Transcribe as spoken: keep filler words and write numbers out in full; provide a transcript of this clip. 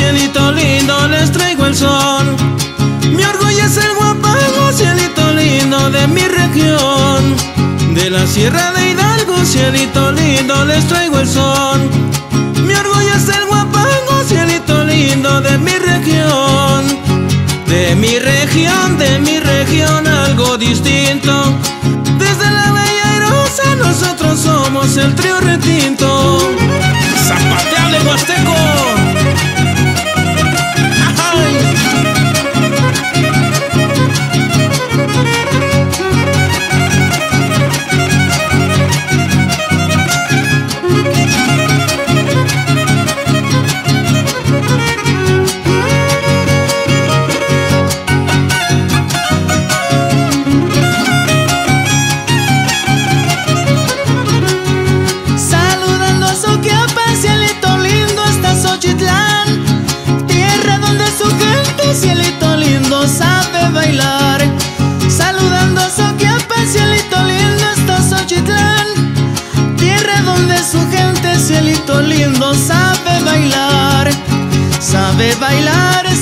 cielito lindo, les traigo el son. Mi orgullo es el Huapango, cielito lindo de mi región. De la Sierra de Hidalgo, cielito lindo, les traigo el son. Mi orgullo es el Huapango, cielito lindo de mi región. De mi región, de mi región, algo distinto. Desde la bella Airosa nosotros somos el trío retinto. ¡Zapateale, Huasteco! Cielito lindo sabe bailar. Saludando a Soquiapa, cielito lindo está Xochitlán, tierra donde su gente, cielito lindo, sabe bailar. Sabe bailar,